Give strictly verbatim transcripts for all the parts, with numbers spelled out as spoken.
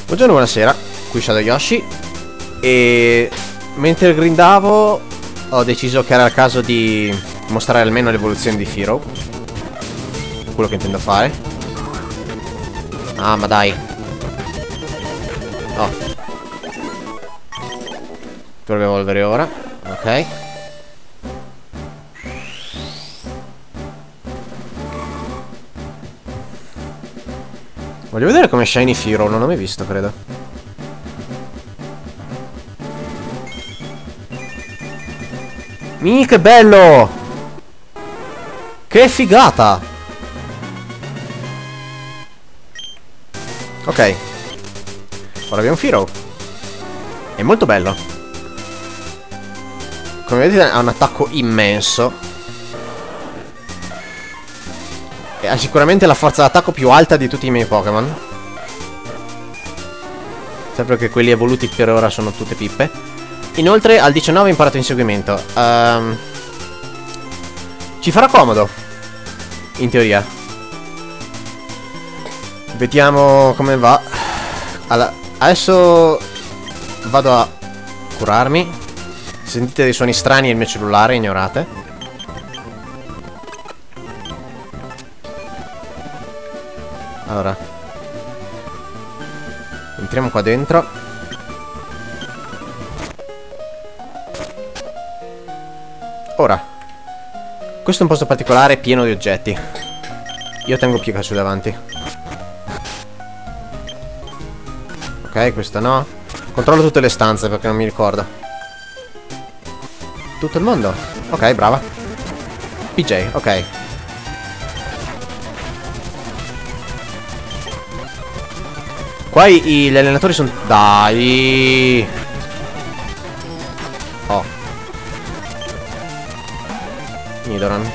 Buongiorno, buonasera, qui Shadow Yoshi. E mentre grindavo ho deciso che era il caso di mostrare almeno l'evoluzione di Firo. Quello che intendo fare. Ah, ma dai. Oh, dovrebbe evolvere ora. Ok. Voglio vedere come Shiny Firo, non l'ho mai visto, credo. Mi, che bello! Che figata! Ok. Ora abbiamo Firo. È molto bello. Come vedete ha un attacco immenso. E ha sicuramente la forza d'attacco più alta di tutti i miei Pokémon. Sempre che quelli evoluti per ora sono tutte pippe. Inoltre al diciannove ho imparato inseguimento. um, Ci farà comodo, in teoria. Vediamo come va. Allora, adesso vado a curarmi. Se sentite dei suoni strani è il mio cellulare, ignorate. Allora, entriamo qua dentro. Ora, questo è un posto particolare pieno di oggetti. Io tengo Pikachu davanti. Ok, questa no. Controllo tutte le stanze perché non mi ricordo. Tutto il mondo? Ok, brava. P J, ok. Qua i, i, gli allenatori sono... Dai! Oh. Nidoran.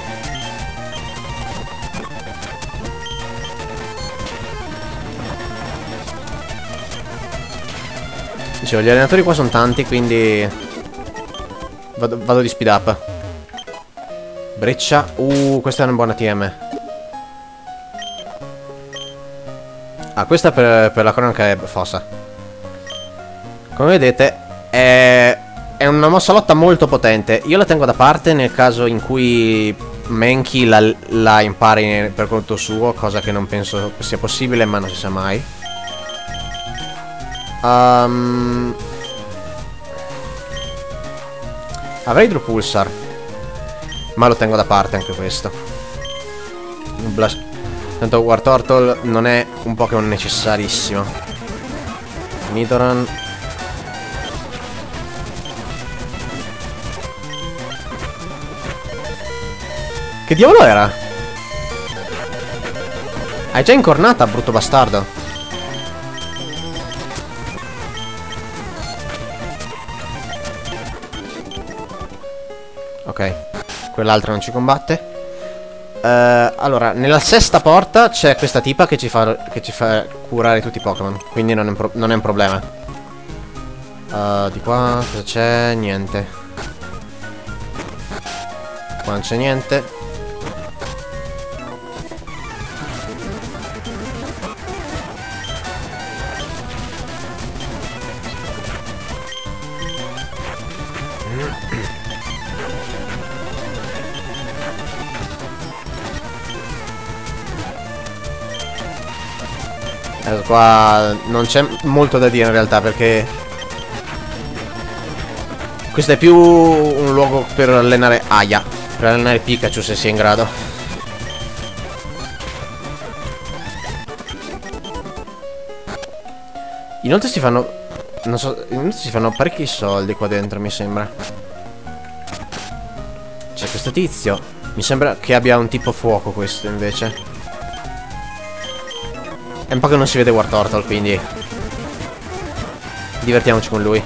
Dicevo, gli allenatori qua sono tanti, quindi... Vado, vado di speed up. Breccia. Uh, questa è una buona T M. Ah, questa per, per la cronaca è fossa. Come vedete è, è una mossa lotta molto potente. Io la tengo da parte nel caso in cui Mankey la, la impari per conto suo, cosa che non penso sia possibile, ma non si sa mai. um, Avrei Hydropulsar, ma lo tengo da parte anche questo. Blast. Tanto Wartortle non è un Pokémon necessarissimo. Nidoran. Che diavolo era? Hai già incornata, brutto bastardo. Ok, quell'altro non ci combatte. Uh, allora, nella sesta porta c'è questa tipa che ci fa, che ci fa curare tutti i Pokémon. Quindi non è, un non è un problema. uh, Di qua cosa c'è? Niente. Qua non c'è niente. Adesso qua non c'è molto da dire in realtà, perché questo è più un luogo per allenare Aya, per allenare Pikachu se si è in grado. Inoltre si fanno, non so, inoltre si fanno parecchi soldi qua dentro, mi sembra. C'è questo tizio. Mi sembra che abbia un tipo fuoco questo invece. È un po' che non si vede Wartortle, quindi divertiamoci con lui.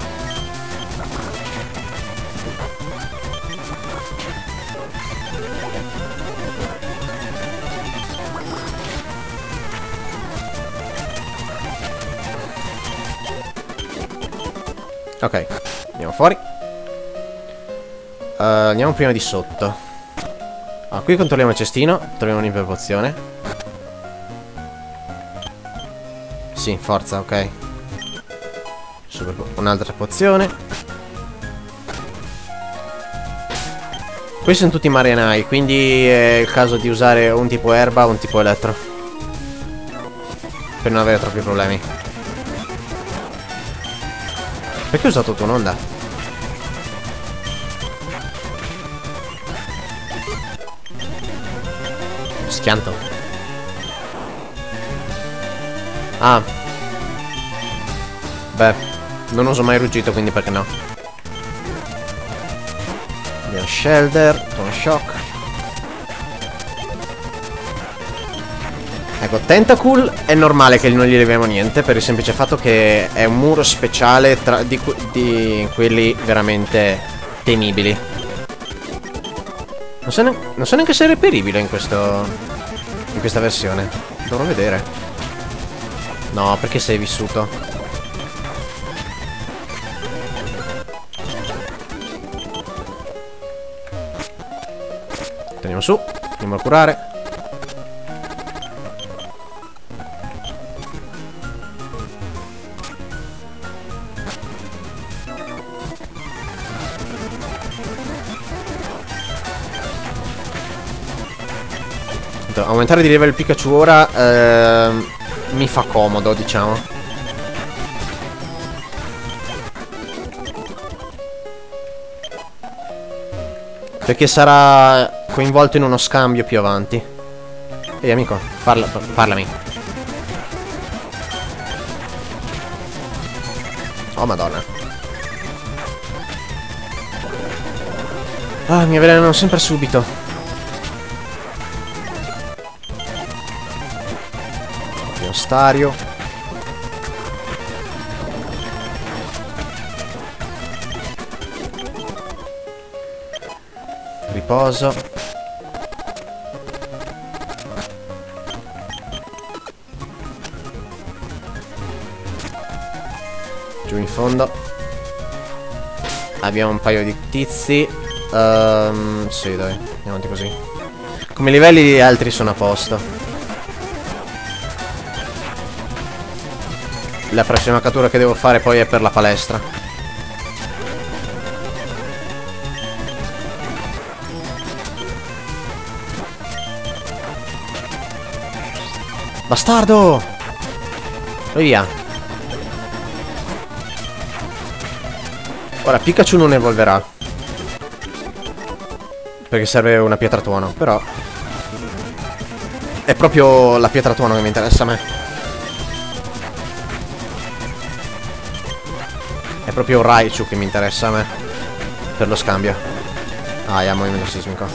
Ok, andiamo fuori. uh, Andiamo prima di sotto. Ah, qui controlliamo il cestino. Troviamo un'iperpozione. Sì, forza, ok. Super, un'altra pozione. Questi sono tutti marinai, quindi è il caso di usare un tipo erba o un tipo elettro, per non avere troppi problemi. Perché ho usato tu un'onda? Schianto. Ah. Beh, non uso mai ruggito, quindi perché no? Abbiamo Shelter, Tone Shock. Ecco, Tentacool è normale che non gli leviamo niente, per il semplice fatto che è un muro speciale tra di, di quelli veramente temibili. Non so, ne non so neanche se è reperibile in questo in questa versione. Dovrò vedere. No, perché sei vissuto? Teniamo su, andiamo a curare. Aumentare di livello il Pikachu ora ehm, mi fa comodo, diciamo. Perché sarà coinvolto in uno scambio più avanti. Ehi amico, parla, parlami. Oh madonna. Ah, mi avvelenano sempre subito. Stario. Riposo. Giù in fondo abbiamo un paio di tizi. um, Sì, dai, andiamo avanti così. Come livelli gli altri sono a posto. La prossima cattura che devo fare poi è per la palestra. Bastardo! Vai via. Ora Pikachu non evolverà, perché serve una pietra tuono. Però è proprio la pietra tuono che mi interessa a me. È proprio Raichu che mi interessa a me per lo scambio. Ah, è movimento sismico.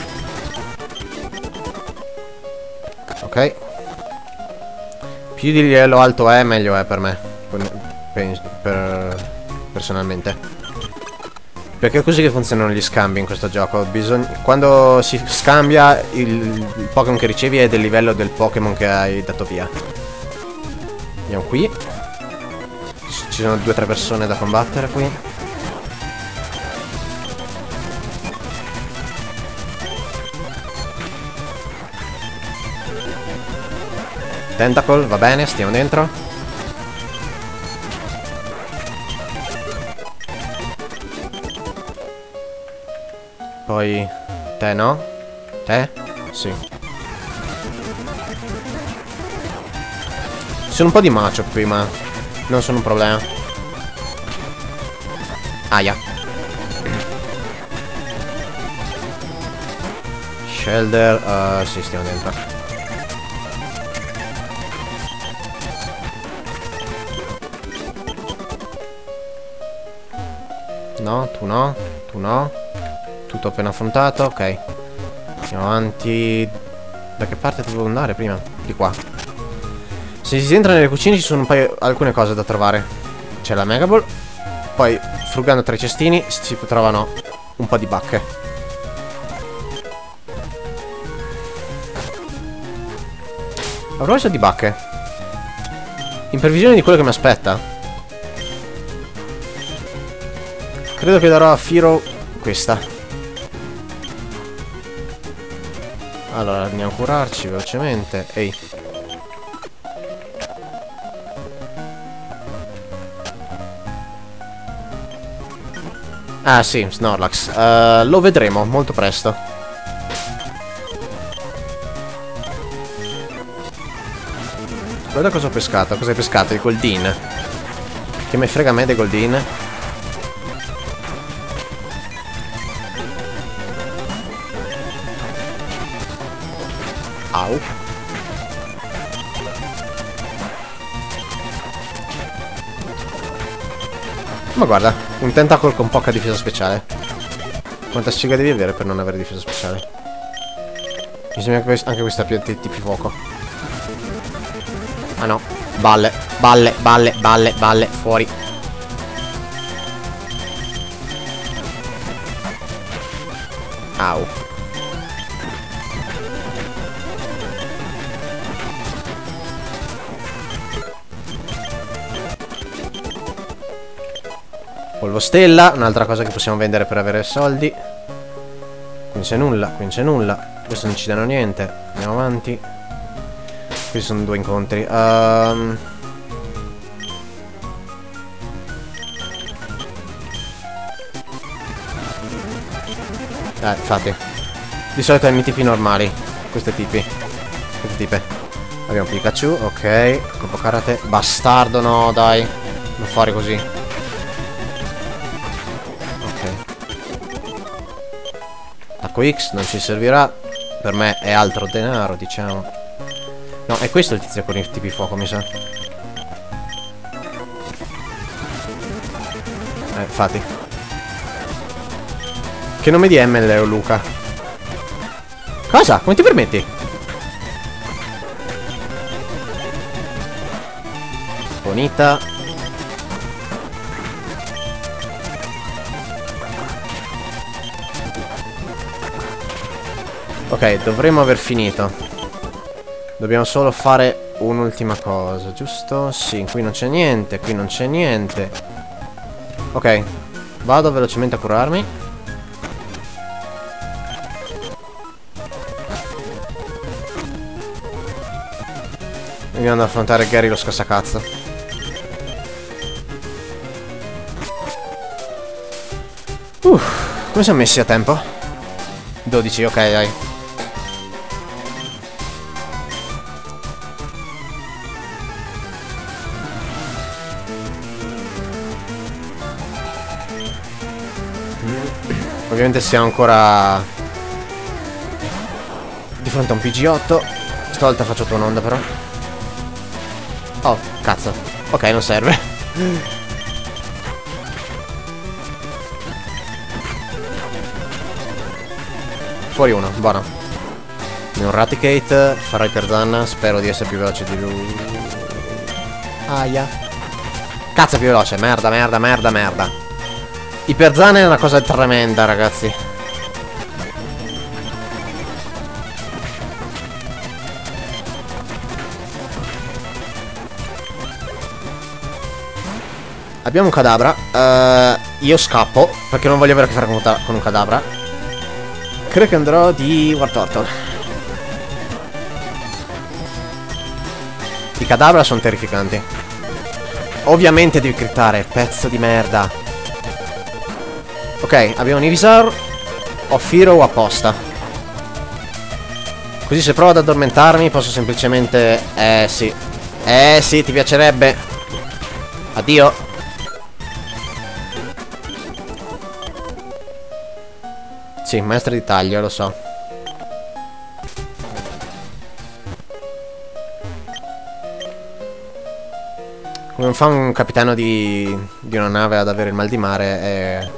Ok. Più di livello alto è, meglio è per me. Per, per, personalmente. Perché è così che funzionano gli scambi in questo gioco. Bisogna, quando si scambia, il, il Pokémon che ricevi è del livello del Pokémon che hai dato via. Andiamo qui. Ci sono due o tre persone da combattere qui. Tentacle, va bene, stiamo dentro. Poi te no? Te? Sì. Ci sono un po' di macho qui, ma non sono un problema. Aia. Shelter, uh, sì, stiamo dentro. No, tu no, tu no. Tutto appena affrontato, ok. Andiamo avanti. Da che parte dovevo andare prima? Di qua. Se si entra nelle cucine ci sono un paio, alcune cose da trovare. C'è la Mega Ball. Poi, frugando tra i cestini, si trovano un po' di bacche. A proposito di bacche, in previsione di quello che mi aspetta, credo che darò a Firo questa. Allora, andiamo a curarci velocemente. Ehi. Ah sì, Snorlax. Uh, lo vedremo molto presto. Guarda cosa ho pescato. Cosa hai pescato? Il Goldeen. Che me frega a me dei Goldeen. Au. Ma guarda, un tentacolo con poca difesa speciale. Quanta sfiga devi avere per non avere difesa speciale? Mi sembra che anche questa più tipi fuoco. Ah no, balle, balle, balle, balle, balle, fuori. Au. Polvo stella, un'altra cosa che possiamo vendere per avere soldi. Qui c'è nulla, qui c'è nulla. Questo non ci danno niente. Andiamo avanti. Qui sono due incontri. Um... Eh, infatti. Di solito hai i tipi normali. Questi tipi. Questi tipi. Abbiamo Pikachu, ok. Colpo karate. Bastardo, no, dai. Non fare così. Attacco X non ci servirà. Per me è altro denaro, diciamo. No, è questo il tizio con i tipi fuoco, mi sa. Eh, infatti. Che nome di M L o Luca? Cosa? Come ti permetti? Bonita. Ok, dovremmo aver finito. Dobbiamo solo fare un'ultima cosa, giusto? Sì, qui non c'è niente, qui non c'è niente. Ok, vado velocemente a curarmi. Andiamo ad affrontare Gary lo scassacazzo. Uff, come siamo messi a tempo? dodici, ok, dai. Ovviamente siamo ancora di fronte a un P G otto. Stavolta faccio tua un'onda però. Oh, cazzo. Ok, non serve. Fuori uno, buono. Un Raticate, farò Iperzan. Spero di essere più veloce di lui. Aia. Cazzo, è più veloce, merda, merda, merda, merda. Iperzan è una cosa tremenda, ragazzi. Abbiamo un Kadabra. uh, Io scappo perché non voglio avere a che fare con, con un Kadabra. Credo che andrò di Wartortle. I Kadabra sono terrificanti. Ovviamente devi crittare, pezzo di merda. Ok, abbiamo un Ivysaur. Ho Firo o apposta. Così se provo ad addormentarmi posso semplicemente... Eh sì. Eh sì, ti piacerebbe. Addio. Sì, maestra di taglio, lo so. Come fa un capitano di, di una nave ad avere il mal di mare è...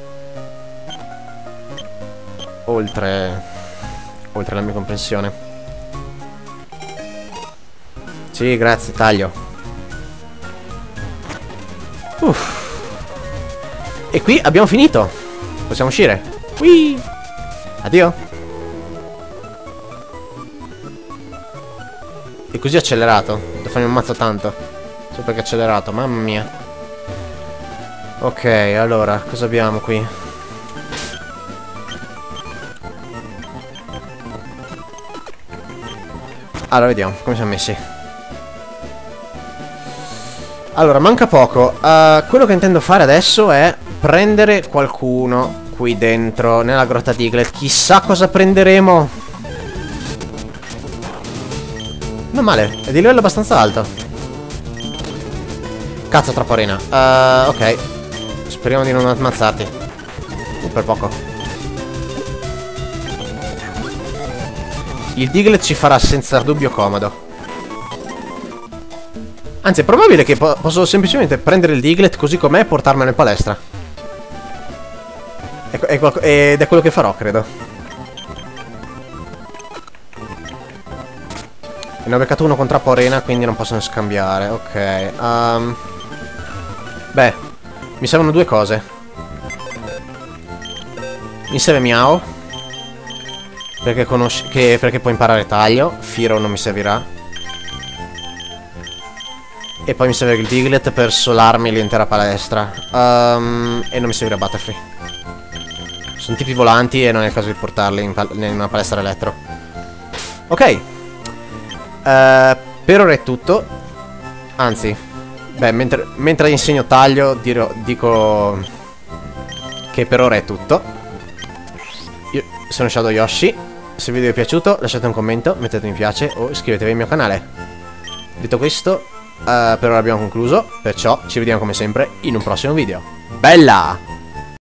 Oltre... Oltre la mia comprensione. Sì, grazie, taglio. Uff. E qui abbiamo finito. Possiamo uscire. Whee! Addio. E così accelerato. Devo farmi un mazzo tanto. Solo perché è accelerato, mamma mia. Ok, allora, cosa abbiamo qui? Allora, vediamo come siamo messi. Allora, manca poco. uh, Quello che intendo fare adesso è prendere qualcuno qui dentro, nella grotta Diglett. Chissà cosa prenderemo. Non male, è di livello abbastanza alto. Cazzo, troppa arena. uh, Ok, speriamo di non ammazzarti. uh, Per poco. Il Diglett ci farà senza dubbio comodo. Anzi, è probabile che po posso semplicemente prendere il Diglett così com'è e portarmelo in palestra. È, è ed è quello che farò, credo. E ne ho beccato uno con troppa arena, quindi non possono scambiare. Ok. Um, beh, mi servono due cose. Mi serve Miao, perché, conosci che, perché può imparare taglio. Firo non mi servirà. E poi mi serve il Diglett per solarmi l'intera palestra. um, E non mi servirà Butterfree. Sono tipi volanti e non è il caso di portarli in, in una palestra elettro. Ok. uh, Per ora è tutto. Anzi, beh, mentre, mentre insegno taglio dirò, dico che per ora è tutto. Io sono Shadow Yoshi. Se il video vi è piaciuto lasciate un commento, mettete mi piace o iscrivetevi al mio canale. Detto questo, Uh, per ora abbiamo concluso, perciò ci vediamo come sempre in un prossimo video. Bella!